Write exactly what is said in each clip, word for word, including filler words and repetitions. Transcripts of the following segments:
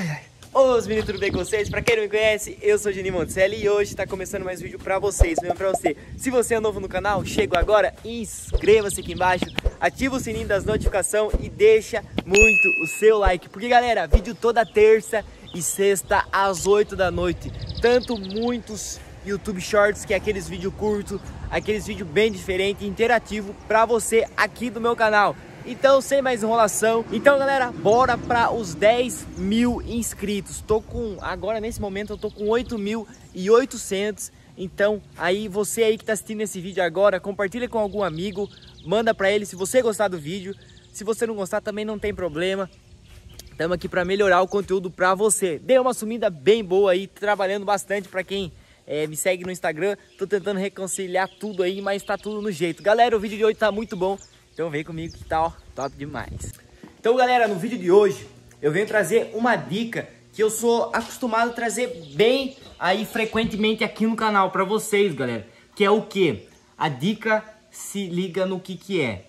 Ai, ai. Ô, meninos, tudo bem com vocês? Pra quem não me conhece, eu sou o Juninho Monticelli e hoje tá começando mais um vídeo pra vocês, mesmo pra você. Se você é novo no canal, chegou agora, inscreva-se aqui embaixo, ativa o sininho das notificações e deixa muito o seu like. Porque, galera, vídeo toda terça e sexta às oito da noite. Tanto muitos YouTube Shorts, que é aqueles vídeos curtos, aqueles vídeos bem diferentes e interativos pra você aqui do meu canal. Então, sem mais enrolação, então galera, bora para os dez mil inscritos. Tô com, agora nesse momento eu tô com oito mil e oitocentos. Então, aí você aí que tá assistindo esse vídeo agora, compartilha com algum amigo, manda para ele se você gostar do vídeo. Se você não gostar também não tem problema. Estamos aqui para melhorar o conteúdo para você. Dei uma sumida bem boa aí, trabalhando bastante para quem é, me segue no Instagram. Tô tentando reconciliar tudo aí, mas tá tudo no jeito. Galera, o vídeo de hoje tá muito bom. Então vem comigo que tá ó, top demais. Então galera, no vídeo de hoje eu venho trazer uma dica que eu sou acostumado a trazer bem aí frequentemente aqui no canal pra vocês, galera. Que é o que? A dica se liga no que que é.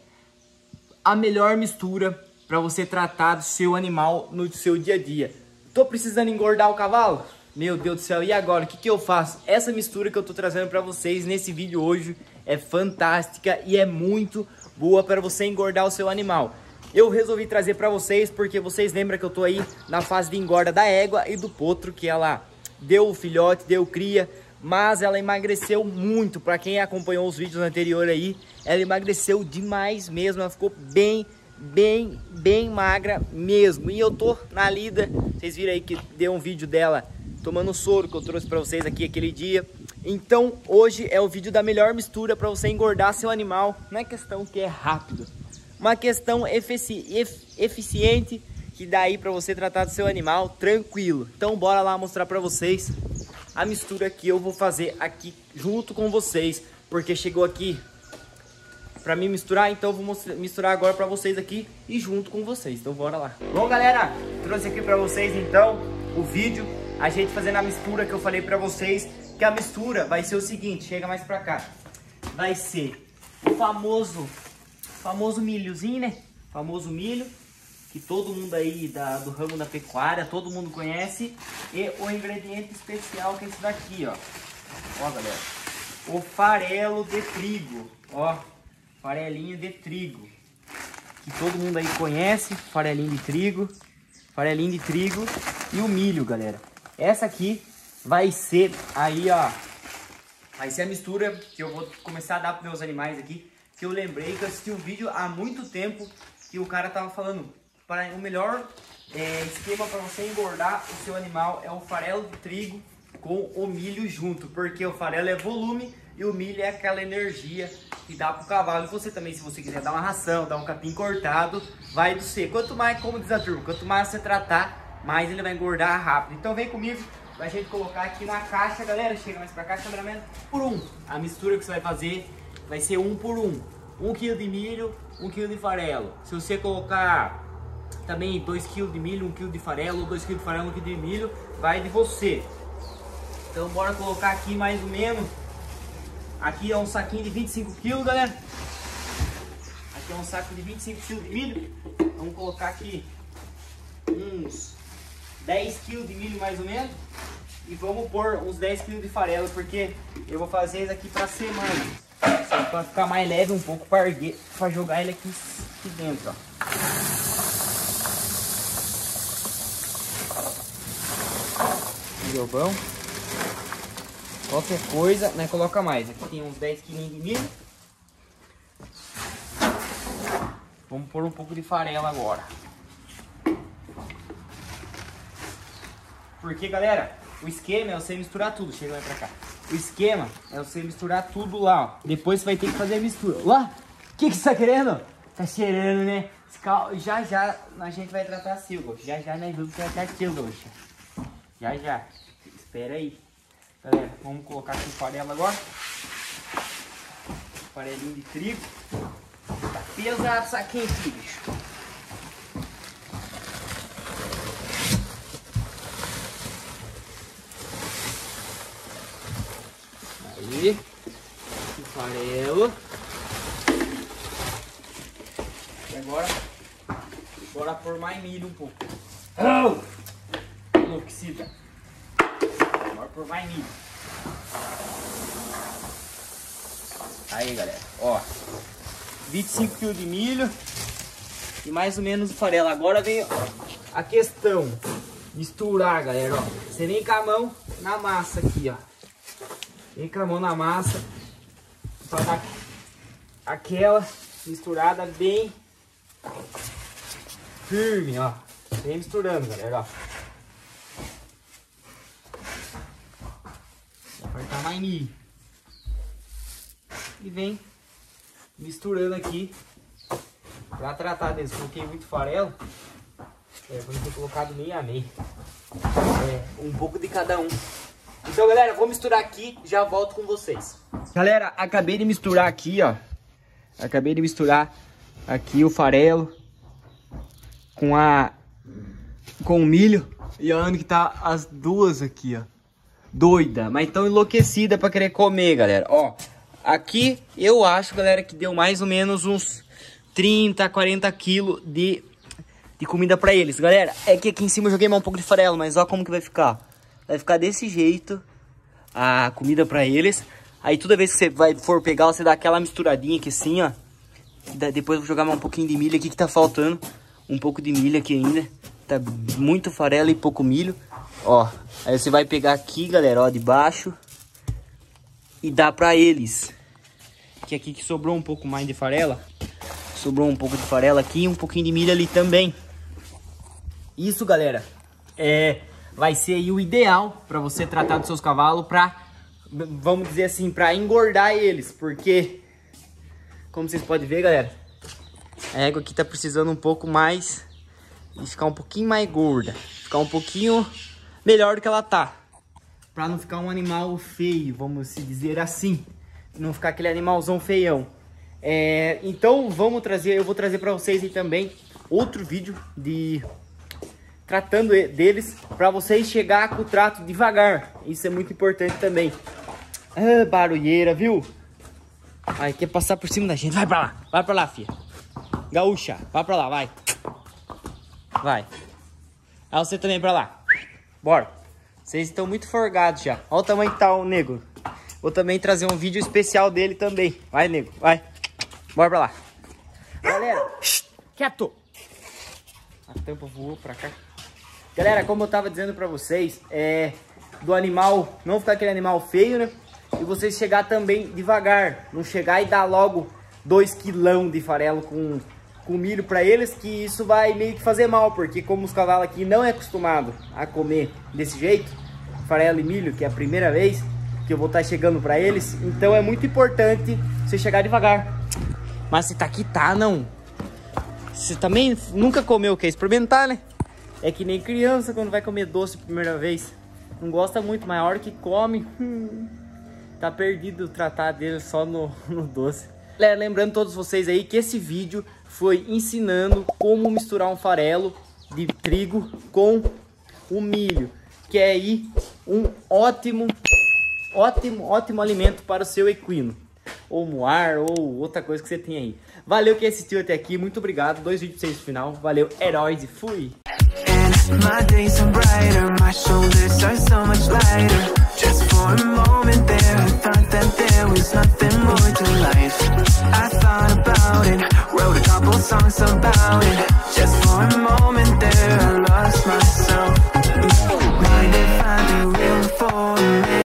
A melhor mistura pra você tratar do seu animal no seu dia a dia. Tô precisando engordar o cavalo? Meu Deus do céu, e agora? O que que eu faço? Essa mistura que eu tô trazendo pra vocês nesse vídeo hoje é fantástica e é muito boa para você engordar o seu animal. Eu resolvi trazer para vocês porque vocês lembram que eu tô aí na fase de engorda da égua e do potro, que ela deu o filhote, deu cria, mas ela emagreceu muito. Para quem acompanhou os vídeos anteriores aí, ela emagreceu demais mesmo, ela ficou bem, bem, bem magra mesmo. E eu tô na lida, vocês viram aí que deu um vídeo dela tomando soro que eu trouxe para vocês aqui aquele dia. Então hoje é o vídeo da melhor mistura para você engordar seu animal. Não é questão que é rápido, uma questão efici efic eficiente que dá aí para você tratar do seu animal tranquilo. Então bora lá mostrar para vocês a mistura que eu vou fazer aqui junto com vocês, porque chegou aqui para mim misturar, então eu vou misturar agora para vocês aqui e junto com vocês. Então bora lá. Bom galera, trouxe aqui para vocês então o vídeo, a gente fazendo a mistura que eu falei para vocês. Que a mistura vai ser o seguinte, chega mais pra cá. Vai ser o famoso, famoso milhozinho, né? Famoso milho, que todo mundo aí da, do ramo da pecuária, todo mundo conhece. E o ingrediente especial que é esse daqui, ó. Ó, galera. O farelo de trigo, ó. Farelinho de trigo. Que todo mundo aí conhece, farelinho de trigo. Farelinho de trigo e o milho, galera. Essa aqui vai ser aí, ó, vai ser a mistura que eu vou começar a dar para meus animais aqui. Que eu lembrei que eu assisti um vídeo há muito tempo que o cara tava falando para o melhor é, esquema para você engordar o seu animal é o farelo de trigo com o milho junto, porque o farelo é volume e o milho é aquela energia que dá pro cavalo. E você também, se você quiser dar uma ração, dar um capim cortado, vai do ser. Quanto mais, como diz a turma, quanto mais você tratar, mais ele vai engordar rápido. Então vem comigo pra gente colocar aqui na caixa, galera. Chega mais pra cá, cameraman. Por um. A mistura que você vai fazer vai ser um por um. Um quilo de milho, um quilo de farelo. Se você colocar também dois quilos de milho, um quilo de farelo, dois quilos de farelo, um quilo de milho, vai de você. Então bora colocar aqui mais ou menos. Aqui é um saquinho de vinte e cinco quilos, galera. Aqui é um saco de vinte e cinco quilos de milho. Vamos colocar aqui uns dez quilos de milho mais ou menos. E vamos pôr uns dez quilos de farelo, porque eu vou fazer isso aqui pra semana. Só pra ficar mais leve um pouco para erguer, pra jogar ele aqui, aqui dentro, ó. Jogão. Qualquer coisa, né? Coloca mais. Aqui tem uns dez quilos de milho. Vamos pôr um pouco de farelo agora. Porque, galera, o esquema é você misturar tudo. Chega mais pra cá. O esquema é você misturar tudo lá, ó. Depois você vai ter que fazer a mistura. Lá! O que que você tá querendo? Tá cheirando, né? Já já a gente vai tratar a Silva. Já já nós vamos tratar a Silva. Já já. Espera aí. Galera, vamos colocar aqui o farelo agora. Farelinho de trigo. Tá pesado isso aqui, bicho. Aí, o farelo. E agora, bora pôr mais milho um pouco. Oh! milho. Bora por mais milho. Aí, galera, ó. vinte e cinco quilos de milho e mais ou menos o farelo. Agora vem a questão. Misturar, galera, ó. Você vem com a mão na massa aqui, ó. Vem com a mão na massa. Pra dar aquela misturada bem firme, ó. Vem misturando, galera, ó. Vou apertar mais milho. E vem misturando aqui pra tratar deles. Coloquei muito farelo. É, vou ter colocado meio a meio. É, um pouco de cada um. Então, galera, vou misturar aqui, já volto com vocês. Galera, acabei de misturar aqui, ó. Acabei de misturar aqui o farelo com a com o milho. E a Ana que tá as duas aqui, ó. Doida, mas tão enlouquecida pra querer comer, galera. Ó, aqui eu acho, galera, que deu mais ou menos uns trinta, quarenta quilos de, de comida pra eles. Galera, é que aqui em cima eu joguei mais um pouco de farelo, mas ó como que vai ficar. Vai ficar desse jeito a comida pra eles. Aí toda vez que você vai, for pegar, você dá aquela misturadinha aqui assim, ó. Depois eu vou jogar mais um pouquinho de milho aqui que tá faltando. Um pouco de milho aqui ainda. Tá muito farelo e pouco milho. Ó, aí você vai pegar aqui, galera, ó, de baixo. E dá pra eles. Que aqui que sobrou um pouco mais de farela. Sobrou um pouco de farela aqui e um pouquinho de milho ali também. Isso, galera, é... vai ser aí o ideal para você tratar dos seus cavalos para, vamos dizer assim, para engordar eles. Porque, como vocês podem ver, galera, a égua aqui tá precisando um pouco mais e ficar um pouquinho mais gorda. Ficar um pouquinho melhor do que ela tá. Para não ficar um animal feio, vamos se dizer assim. Não ficar aquele animalzão feião. É, então, vamos trazer, eu vou trazer para vocês aí também outro vídeo de... tratando deles, para vocês chegar com o trato devagar. Isso é muito importante também. Ah, barulheira, viu? Ai, quer passar por cima da gente. Vai pra lá, vai pra lá, filha. Gaúcha, vai pra lá, vai. Vai. Aí você também pra lá. Bora. Vocês estão muito forgados já. Olha o tamanho que tá o nego. Vou também trazer um vídeo especial dele também. Vai, nego, vai. Bora pra lá. Galera, quieto. A tampa voou pra cá. Galera, como eu tava dizendo pra vocês, é do animal, não ficar aquele animal feio, né? E vocês chegar também devagar, não chegar e dar logo dois quilão de farelo com, com milho pra eles, que isso vai meio que fazer mal, porque como os cavalos aqui não é acostumado a comer desse jeito, farelo e milho, que é a primeira vez que eu vou estar chegando pra eles, então é muito importante você chegar devagar. Mas se tá aqui, tá, não. Você também nunca comeu, quer experimentar, né? É que nem criança quando vai comer doce a primeira vez. Não gosta muito, mas a hora que come, hum, tá perdido o tratar dele só no, no doce. Lembrando todos vocês aí que esse vídeo foi ensinando como misturar um farelo de trigo com o milho. Que é aí um ótimo, ótimo, ótimo alimento para o seu equino. Ou moar, ou outra coisa que você tem aí. Valeu quem assistiu até aqui, muito obrigado. Dois vídeos pra vocês no final. Valeu, heróis e fui! My days are brighter, my shoulders are so much lighter. Just for a moment there, I thought that there was nothing more to life. I thought about it, wrote a couple songs about it. Just for a moment there, I lost myself.